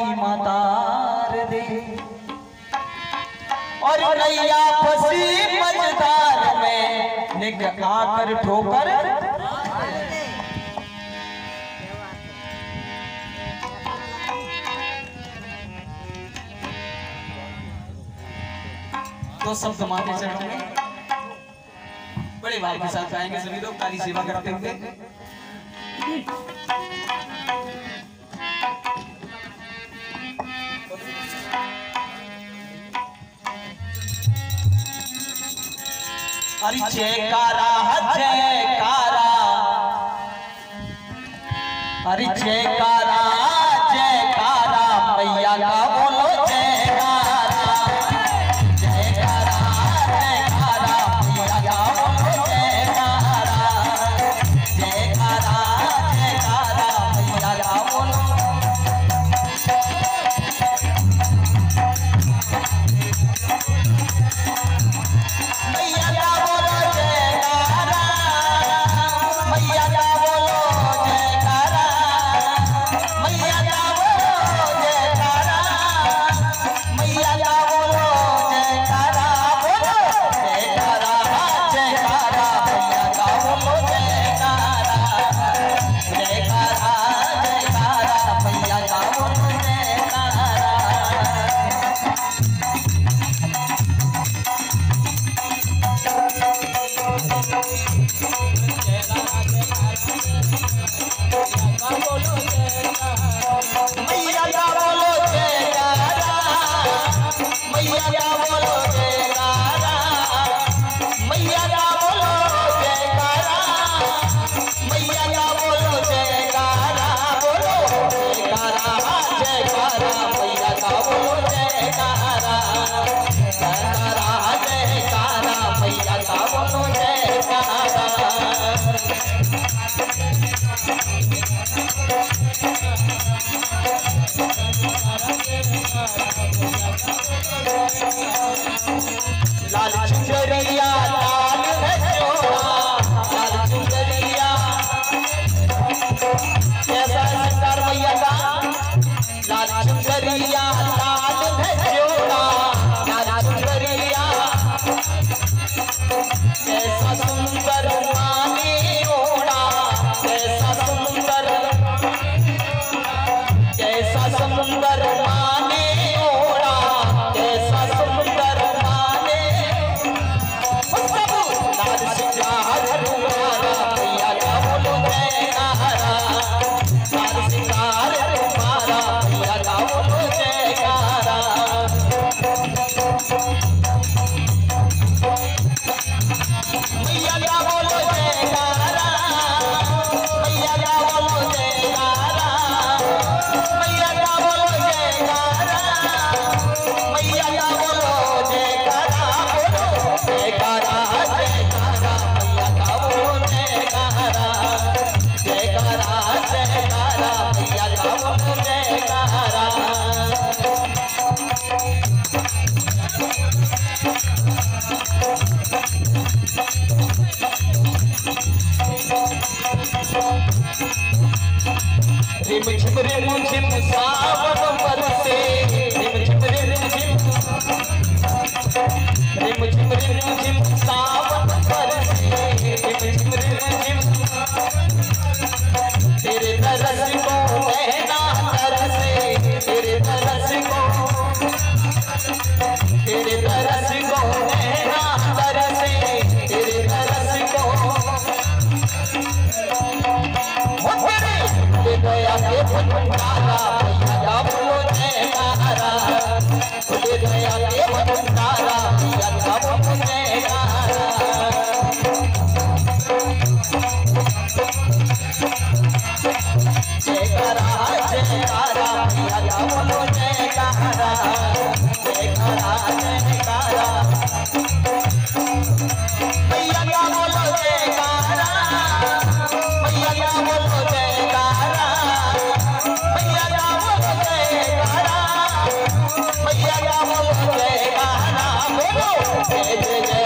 पानी मातार दे और नैया फंसी मझधार में निक आकर ठोकर तो शब्द माते चरणों में बड़े भाव के साथ गाएंगे सभी लोग ताली सेवा करते हुए। अरे जयकारा जयकारा, अरे जयकारा जयकारा मैया का बोलो जयकारा, जयकारा जयकारा मैया का बोलो जयकारा, जयकारा जयकारा मैया का बोलो। लाल चुनरिया लाल भजोड़ा, लाल चुनरिया कैसा सरकार मैया का, लाल चुनरिया लाल भजोड़ा, लाल चुनरिया कैसा सुंदर मानी ओढ़ा, कैसा सुंदर मानी ओढ़ा, कैसा सुंदर माने लाल सिंगार तुम्हारा मैया का बोलो जयकारा, लाल सिंगार तुम्हारा मैया का बोलो जयकारा। मैया का बोलो जयकारा, मैया का बोलो जयकारा, मैया का बोलो जयकारा, मैया का बोलो जयकारा, बोलो जयकारा जयकारा मैया का बोलो जयकारा, जयकारा जयकारा मैया का बोलो जयकारा। रिम झिम सावन बरसे, रिम झिम सावन बरसे, रिम झिम तेरे तरस को नैना तरसे, तेरे तरस को नैना तरसे, तेरे तरस को दया के भंडारा मैया का बोलो जयकारा, दया के भंडारा मैया का बोलो जयकारा। जयकारा जयकारा मैया का बोलो जयकारा, जयकारा जयकारा मैया का बोलो जयकारा, मैया का बोलो जयकारा, मैया का बोलो जयकारा, मैया का बोलो जयकारा, बोलो जय जय जय।